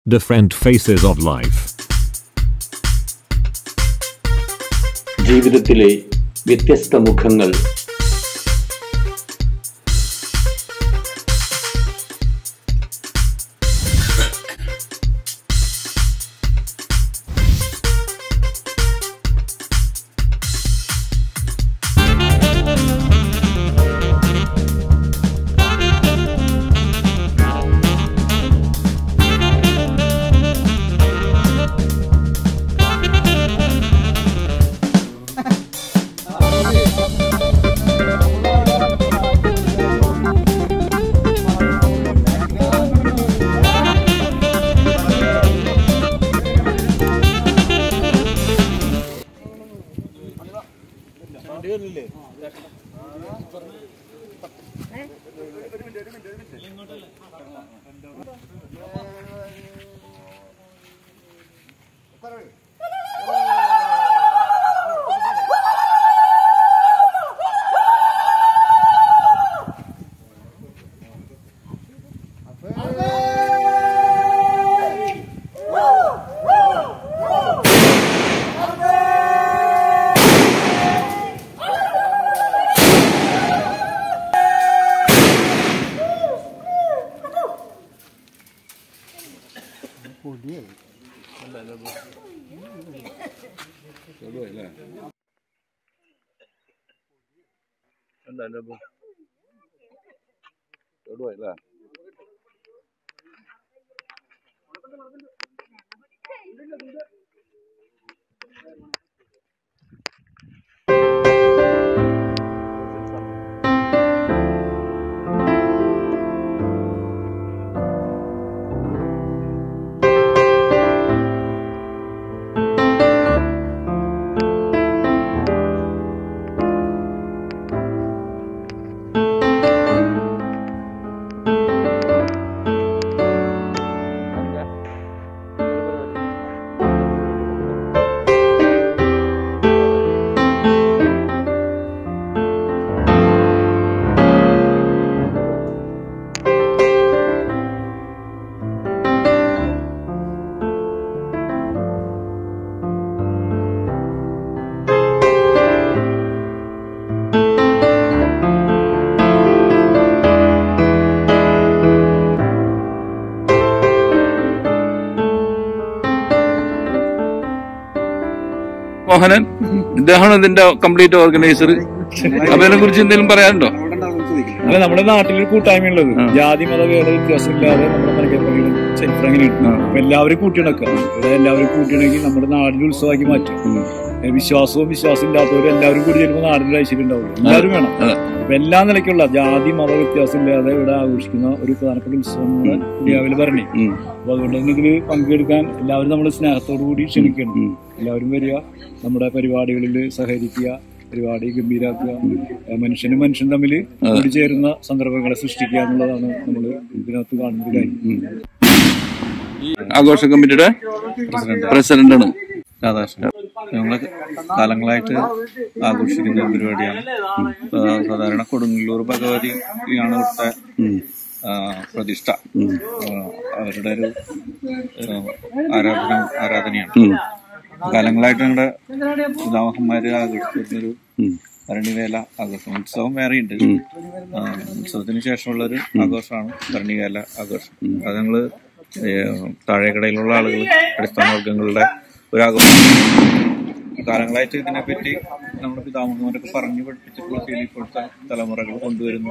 different faces of life. ജീവിതത്തിലെ വ്യത്യസ്ത മുഖങ്ങൾ. മോഹനൻ, ഇദ്ദേഹമാണ് ഇതിന്റെ കംപ്ലീറ്റ് ഓർഗനൈസർ. അപ്പൊ ഇതിനെ കുറിച്ച് എന്തെങ്കിലും പറയാനുണ്ടോ? അല്ല, നമ്മുടെ നാട്ടിലൊരു കൂട്ടായ്മയുള്ളത് ജാതി മത ഭേദ വ്യത്യാസം ഇല്ലാതെ നമ്മുടെ മലയാളം ചരിത്രം എങ്ങനെയാണ് അപ്പൊ എല്ലാവരും കൂട്ടിയിണക്കുക. ഇവിടെ എല്ലാവരും കൂട്ടിയിണക്കി നമ്മുടെ നാടിന്റെ ഉത്സവമാക്കി മാറ്റും. വിശ്വാസവും വിശ്വാസം ഇല്ലാത്തവരും എല്ലാവരും കൂടി ചെല്ലുമ്പോൾ നാടിന്റെ ഐശ്വര്യം ഉണ്ടാവും. എല്ലാവരും വേണം. അപ്പൊ എല്ലാ നിലയ്ക്കുള്ള ജാതി മത വ്യത്യാസം ഇല്ലാതെ ഇവിടെ ആഘോഷിക്കുന്ന ഒരു പ്രധാനപ്പെട്ട ഉത്സവമാണ് രാവിലെ ഭരണി. അപ്പൊ അതുകൊണ്ട് തന്നെ ഇതിൽ പങ്കെടുക്കാൻ എല്ലാവരും നമ്മൾ സ്നേഹത്തോടു കൂടി ക്ഷണിക്കണം. എല്ലാവരും വരിക, നമ്മുടെ പരിപാടികളിൽ സഹകരിക്കുക, പരിപാടി ഗംഭീരാക്കുക, മനുഷ്യനും മനുഷ്യൻ തമ്മിൽ കൂടിച്ചേരുന്ന സന്ദർഭങ്ങളെ സൃഷ്ടിക്കുക എന്നുള്ളതാണ് നമ്മൾ ഇതിനകത്ത് കാണുന്ന കാര്യം. ആഘോഷ കമ്മിറ്റിയുടെ പ്രസിഡന്റാണ് രാധാകൃഷ്ണൻ. ഞങ്ങള് കാലങ്ങളായിട്ട് ആഘോഷിക്കുന്ന ഒരു പരിപാടിയാണ്. സാധാരണ കൊടുങ്ങല്ലൂർ ഭഗവതിയാണ് ഇവിടുത്തെ പ്രതിഷ്ഠ. അവരുടെ ഒരു ആരാധനയാണ്. കാലങ്ങളായിട്ട് ഞങ്ങളുടെ പിതാമഹന്മാര് ആഘോഷിച്ചിരുന്നൊരു ഭരണിവേല ആഘോഷം. ഉത്സവം വേറെയുണ്ട്. ഉത്സവത്തിന് ശേഷമുള്ളൊരു ആഘോഷമാണ് ഭരണിവേല ആഘോഷം. അത് ഞങ്ങള് താഴേക്കടയിലുള്ള ആളുകൾ, അടിസ്ഥാന വർഗങ്ങളുടെ ഒരു ആഘോഷം. കാലങ്ങളായിട്ട് ഇതിനെപ്പറ്റി നമ്മുടെ പിതാമഹന്മാരൊക്കെ പറഞ്ഞു പഠിപ്പിച്ചിട്ടുള്ള ശൈലി ഇപ്പോഴത്തെ തലമുറകൾ കൊണ്ടുവരുന്നു.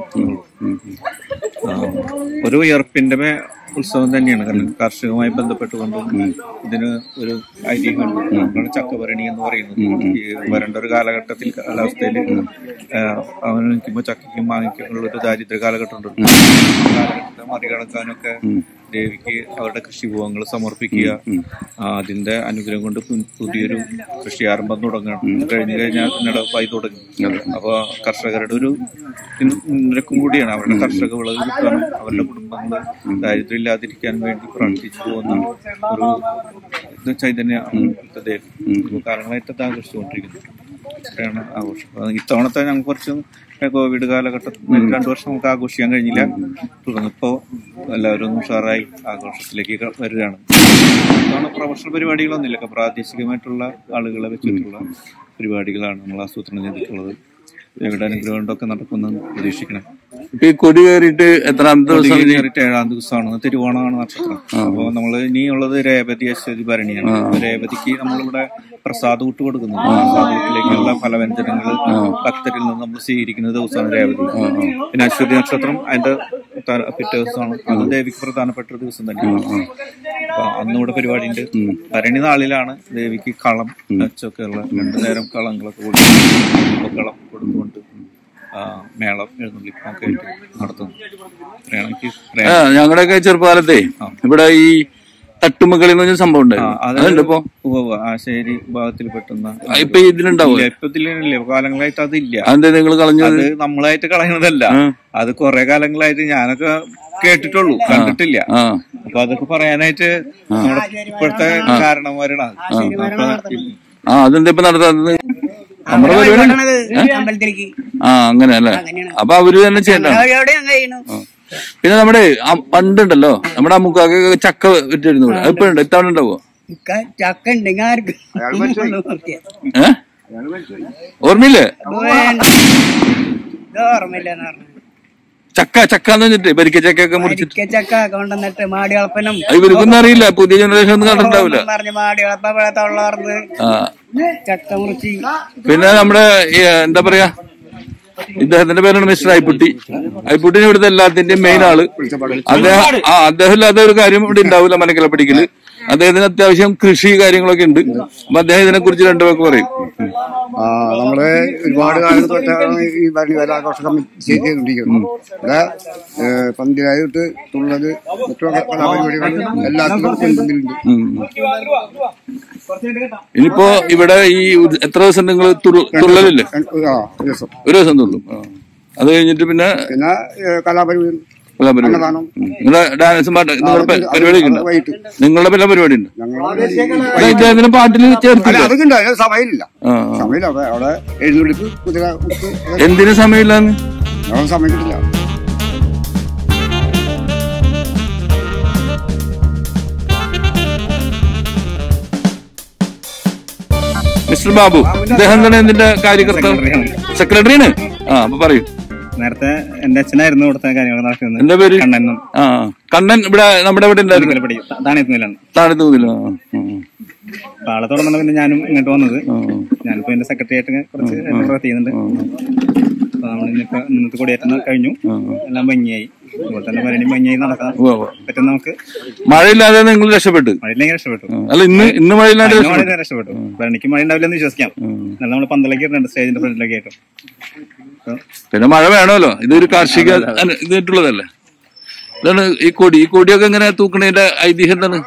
ഒരു ഉയർപ്പിന്റെ ഉത്സവം തന്നെയാണ്. കാരണം കാർഷികവുമായി ബന്ധപ്പെട്ടുകൊണ്ടും ഇതിന് ഒരു ഐതിഹ്യമുണ്ട്. നമ്മളാണ് ചക്കഭരണി എന്ന് പറയുന്നത്. ഈ വരണ്ട ഒരു കാലഘട്ടത്തിൽ, കാലാവസ്ഥയിൽ അവന് നിൽക്കുമ്പോൾ ചക്കയ്ക്കും മാങ്ങയ്ക്കും ഉള്ളൊരു ദാരിദ്ര്യ കാലഘട്ടം ഉണ്ട്. കാലഘട്ടത്തെ മറികടക്കാനൊക്കെ ദേവിക്ക് അവരുടെ കൃഷിഭൂമങ്ങൾ സമർപ്പിക്കുക, അതിന്റെ അനുഗ്രഹം കൊണ്ട് പുതിയൊരു കൃഷി ആരംഭം തുടങ്ങണം. കഴിഞ്ഞു കഴിഞ്ഞാൽ നടപ്പായി തുടങ്ങി. അപ്പൊ കർഷകരുടെ ഒരു നിരക്കും കൂടിയാണ്. അവരുടെ കർഷക വിളവ് കിട്ടാനും അവരുടെ കുടുംബങ്ങൾ ദാരിദ്ര്യം ഇല്ലാതിരിക്കാൻ വേണ്ടി പ്രാർത്ഥിച്ചു പോകുന്ന ഒരു ചൈതന്യമാണ് ദേവി. കാലങ്ങളായിട്ട് അത് ആഘോഷിച്ചുകൊണ്ടിരിക്കുന്നത്. ഒക്കെയാണ് ആഘോഷം. ഇത്തവണത്തെ ഞങ്ങൾ കുറച്ച് കോവിഡ് കാലഘട്ടത്തിൽ 2 വർഷം നമുക്ക് ആഘോഷിക്കാൻ കഴിഞ്ഞില്ല. തുടർന്നിപ്പോ എല്ലാവരും ഉഷാറായി ആഘോഷത്തിലേക്ക് വരികയാണ്. പ്രൊഫഷണൽ പരിപാടികളൊന്നുമില്ല, പ്രാദേശികമായിട്ടുള്ള ആളുകളെ വെച്ചിട്ടുള്ള പരിപാടികളാണ് നമ്മൾ ആസൂത്രണം ചെയ്തിട്ടുള്ളത്. ഇവിടെ അനുഗ്രഹം കൊണ്ടൊക്കെ നടക്കുമെന്ന് പ്രതീക്ഷിക്കണം. ഈ കൊടി കയറിയിട്ട് എത്രാമത്തെ ദിവസം? കയറിയിട്ട് 7ാം ദിവസമാണ്. തിരുവോണമാണ് നക്ഷത്രം. അപ്പൊ നമ്മള് ഇനിയുള്ളത് രേവതി, അശ്വതി, ഭരണിയാണ്. രേവതിക്ക് നമ്മളിവിടെ പ്രസാദ ഊട്ട് കൊടുക്കുന്നുണ്ട്. പ്രസാദ ഊട്ടിലേക്കുള്ള ഫലവ്യഞ്ജനങ്ങൾ ഭക്തരിൽ നിന്ന് നമ്മൾ സ്വീകരിക്കുന്ന ദിവസമാണ് രേവതി. പിന്നെ അശ്വതി നക്ഷത്രം അതിന്റെ പിറ്റേ ദിവസമാണ്. അത് ദേവിക്ക് പ്രധാനപ്പെട്ട ഒരു ദിവസം തന്നെയാണ്. അപ്പൊ അന്നിവിടെ പരിപാടി ഉണ്ട്. ഭരണി നാളിലാണ് ദേവിക്ക് കളം അച്ചൊക്കെ ഉള്ള 2 നേരം കളങ്ങളൊക്കെ കൊടുക്കും. കളം കൊടുത്തുകൊണ്ട് മേളം എഴുന്നള്ളിപ്പൊക്കെ ആയിട്ട് നടത്തുന്നു. ഞങ്ങളുടെയൊക്കെ ചെറുപ്പകാലത്തെ ഇവിടെ ഈ തട്ടുമക്കളി എന്ന് പറഞ്ഞ സംഭവം ഉണ്ടായിരുന്നു. ആശേരി ഭാഗത്തിൽ പെട്ടുന്ന ഇപ്പൊ ഇതിലുണ്ടാവും. ഇപ്പൊ ഇതിലില്ല, കാലങ്ങളായിട്ട് അതില്ല. അതെന്താ നിങ്ങൾ കളഞ്ഞത്? നമ്മളായിട്ട് കളയുന്നതല്ല, അത് കുറെ കാലങ്ങളായിട്ട് ഞാനൊക്കെ കേട്ടിട്ടുള്ളൂ, കണ്ടിട്ടില്ല. അപ്പൊ അതൊക്കെ പറയാനായിട്ട് നമ്മുടെ ഇപ്പോഴത്തെ കാരണന്മാരാണ്. അതെന്താ ഇപ്പൊ നടത്താത്തത്? നമ്മുടെ പരിപാടി അങ്ങനെ അല്ലേ? അപ്പൊ അവര് തന്നെ ചെയ്യണ്ട. പിന്നെ നമ്മുടെ പണ്ടുണ്ടല്ലോ, നമ്മുടെ അമ്മുക്കൊക്കെ ചക്ക വിറ്റിരുന്നു. ഇപ്പഴുണ്ടോ? ഇത്തവണ ഉണ്ടാവോ? ഓർമ്മയില്ലേ? ചക്ക ചക്കാന്ന് വെച്ചിട്ട് പരിക്ക ചക്കൊക്കെ മുറിച്ചിട്ട് ഇവർക്കൊന്നും അറിയില്ല, പുതിയ ജനറേഷൻ ഒന്നും കണ്ടിട്ടുണ്ടാവില്ല. പിന്നെ നമ്മുടെ എന്താ പറയാ, ഇദ്ദേഹത്തിന്റെ പേരാണ് മിസ്റ്റർ ഐപ്പുട്ടി. ഐപ്പുട്ടിന് ഇവിടുത്തെ എല്ലാത്തിന്റെയും മെയിൻ ആള് അദ്ദേഹം ഇല്ലാത്ത ഒരു കാര്യം ഇവിടെ ഉണ്ടാവില്ല മനക്കലപ്പടിക്കല്. അദ്ദേഹത്തിന് അത്യാവശ്യം കൃഷി കാര്യങ്ങളൊക്കെ ഉണ്ട്. അപ്പൊ അദ്ദേഹം ഇതിനെ കുറിച്ച് 2 വാക്ക് പറയും. നമ്മള് ഒരുപാട് കാലം തൊട്ടാണ് ഈ ഭരണി കമ്മിറ്റി ചെയ്തുകൊണ്ടിരിക്കുന്നത്. ഇവിടെ പന്തിരായിട്ട് തുള്ളത് മറ്റുള്ള കലാപരിപാടികളും എല്ലാത്തിനും മുൻപിലുണ്ട്. ഇനിയിപ്പോ ഇവിടെ ഈ എത്ര ദിവസം നിങ്ങൾ തുള്ളലില്ലേ? ഒരു ദിവസം തുള്ളും. അത് കഴിഞ്ഞിട്ട് പിന്നെ കലാപരിപാടി, നിങ്ങളുടെ ഡാൻസും പാട്ട് പരിപാടി ഉണ്ട്? നിങ്ങളുടെ പല പരിപാടി ഉണ്ട്? ഇദ്ദേഹത്തിന് പാട്ടിൽ ചേർത്തില്ല? സമയമില്ല, സമയമില്ല. അവിടെ എഴുന്നള്ളിപ്പ് എന്തിനു സമയമില്ലാന്ന്? സമയം കിട്ടില്ല. മിസ്റ്റർ ബാബു, ഇദ്ദേഹം തന്നെ എന്തിന്റെ കാര്യകർത്താവ്? സെക്രട്ടറിയാണ്. അപ്പൊ പറയൂ. നേരത്തെ എന്റെ അച്ഛനായിരുന്നു ഇവിടുത്തെ കാര്യങ്ങൾ നടക്കുന്നത്. എന്റെ പേര് കണ്ണൻ. ഇവിടെ നമ്മുടെ ഇവിടെ ഉണ്ടായിരുന്നു. താഴെത്തുന്നില്ല. ആളെ തുടർന്നാണ് പിന്നെ ഞാനും ഇങ്ങോട്ട് വന്നത്. ഞാനിപ്പോ എന്റെ സെക്രട്ടറി ആയിട്ട് കുറച്ച് പ്രവർത്തി ചെയ്യുന്നുണ്ട്. അപ്പൊ നമ്മളിപ്പോ ഇന്നത്തെ കൊടിയേറ്റം കഴിഞ്ഞു, എല്ലാം ഭംഗിയായി. അതുപോലെ തന്നെ ഭരണി ഭംഗിയായി നടക്കാൻ പറ്റും നമുക്ക്. മഴയില്ലാതെ നിങ്ങൾ രക്ഷപ്പെട്ടു? മഴയില്ലെങ്കിൽ രക്ഷപ്പെട്ടു. അല്ല, ഇന്ന് മഴയില്ലാതെ രക്ഷപ്പെട്ടു. ഭരണിക്ക് മഴ ഉണ്ടാവില്ലെന്ന് വിശ്വസിക്കാം. എന്നാലും നമ്മൾ പന്തലേക്ക് ഇടുന്നുണ്ട്, സ്റ്റേജിന്റെ ഫ്രണ്ടിലേക്ക് ആയിട്ടും. പിന്നെ മഴ വേണമല്ലോ, ഇതൊരു കാർഷിക ഇതായിട്ടുള്ളതല്ലേ. ഇതാണ് ഈ കൊടി. ഈ കൊടിയൊക്കെ എങ്ങനെ തൂക്കണതിന്റെ ഐതിഹ്യം എന്താണ്?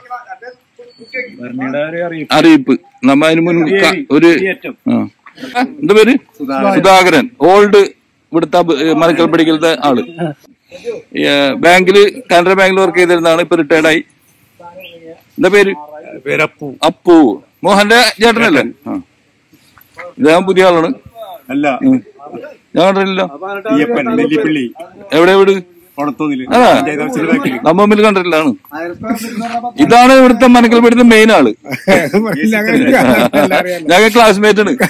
അറിയിപ്പ്. നമ്മ അതിന് മുൻ ഒരു എന്താ പേര്? സുധാകരൻ. ഓൾഡ് ഇവിടുത്തെ മനക്കൽ പഠിക്കലത്തെ ആള്. ബാങ്കില്, കാനറ ബാങ്കിൽ വർക്ക് ചെയ്തിരുന്നതാണ്. ഇപ്പൊ റിട്ടയർഡായി. എന്താ പേര്? അപ്പു. മോഹന്റെ ചേട്ടനല്ലേ? ഇദ്ദേഹം പുതിയ ആളാണ്. ഞാൻ കണ്ടിട്ടില്ലല്ലോ. എവിടെ വീട്? നമ്മ തമ്മിൽ കണ്ടിട്ടില്ലാണ്. ഇതാണ് ഇവിടുത്തെ മനക്കൽ പഠിക്കുന്ന മെയിൻ ആള്. ഞങ്ങൾ ക്ലാസ്മേറ്റ് ആണ്.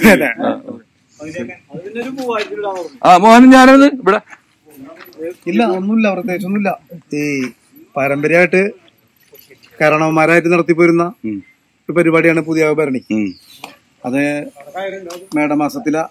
മോഹൻ ഞാനത് ഇവിടെ ഇല്ല, ഒന്നുമില്ല, പ്രത്യേകിച്ചൊന്നുമില്ല. ഈ പാരമ്പര്യമായിട്ട് കാരണവന്മാരായിട്ട് നടത്തിപ്പോരുന്ന ഒരു പരിപാടിയാണ് പുതിയ ഭരണി. അത് മേടമാസത്തില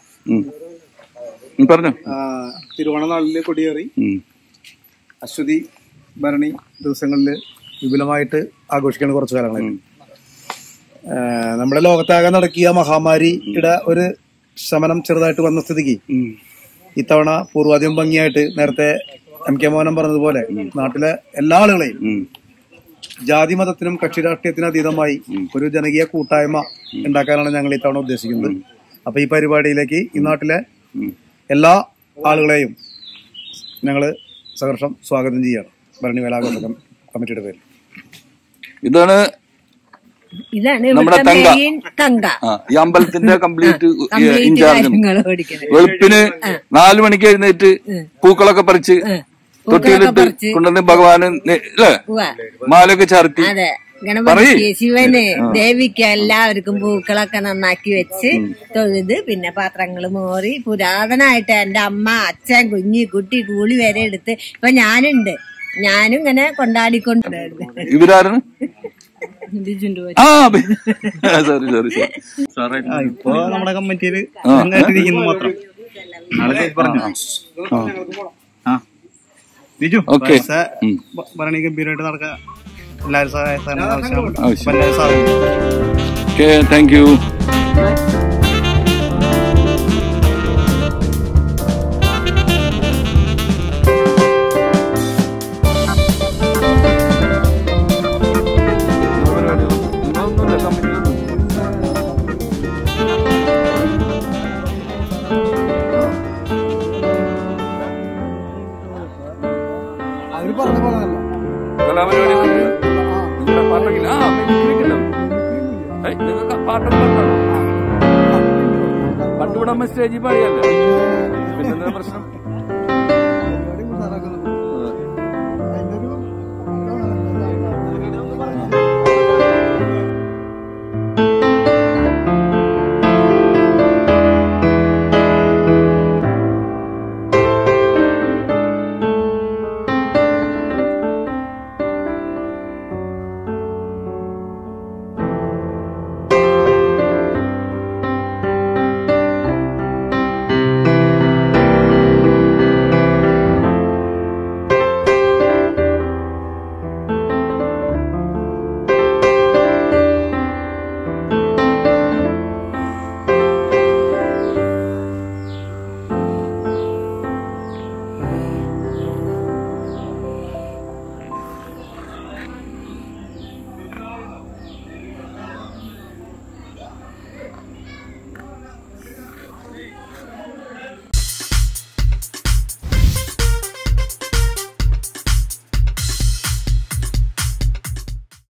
തിരുവോണ നാളില് കൊടിയേറി അശ്വതി ഭരണി ദിവസങ്ങളില് വിപുലമായിട്ട് ആഘോഷിക്കുന്ന കുറച്ചു കാലങ്ങളായിട്ട്. നമ്മുടെ ലോകത്താകെ നടക്കിയ മഹാമാരിയുടെ ഒരു ശമനം ചെറുതായിട്ട് വന്ന സ്ഥിതിക്ക് ഇത്തവണ പൂർവാധികം ഭംഗിയായിട്ട് നേരത്തെ MK മോഹനൻ പറഞ്ഞതുപോലെ നാട്ടിലെ എല്ലാ ആളുകളെയും ജാതി മതത്തിനും കക്ഷി രാഷ്ട്രീയത്തിനും അതീതമായി ഒരു ജനകീയ കൂട്ടായ്മ ഉണ്ടാക്കാനാണ് ഞങ്ങൾ ഇത്തവണ ഉദ്ദേശിക്കുന്നത്. അപ്പൊ ഈ പരിപാടിയിലേക്ക് ഈ നാട്ടിലെ എല്ലാ ആളുകളെയും ഞങ്ങള് സഹർഷം സ്വാഗതം ചെയ്യാണ് ഭരണി വേലാഘോഷ കമ്മിറ്റിയുടെ പേരിൽ. ഇതാണ് നമ്മുടെ തങ്ക. ഈ അമ്പലത്തിന്റെ കംപ്ലീറ്റ് ഇൻചാർജ്. വെളുപ്പിന് 4 മണിക്ക് എഴുന്നേറ്റ് പൂക്കളൊക്കെ പറിച്ച് തൊട്ടിയിലിട്ട് കൊണ്ടുവന്ന് ഭഗവാന് അല്ലേ മാലൊക്കെ ചാർത്തി ഗണപതിക്ക്, ശിവന്, ദേവിക്ക് എല്ലാവർക്കും പൂക്കളൊക്കെ നന്നാക്കി വെച്ച് തൊഴുത് പിന്നെ പാത്രങ്ങൾ മോറി പുരാതനമായിട്ട് എന്റെ അമ്മ, അച്ഛൻ, കുഞ്ഞി, കുട്ടി, കൂളി വരെ എടുത്ത് ഇപ്പൊ ഞാനും ഇങ്ങനെ കൊണ്ടാടിക്കൊണ്ടായിരുന്നു. ഇവരാരാണ്? ഇപ്പൊ നമ്മുടെ കമ്മിറ്റിയില് മാത്രം ബിജു ഭരണി ഗംഭീരമായിട്ട് നടക്കുക. എല്ലാവരും സഹായം ആവശ്യം. Thank you. പാട്ടുകൂടാൻ സ്റ്റേജിൽ പാടിയല്ലേ, പിന്നെന്താ പ്രശ്നം?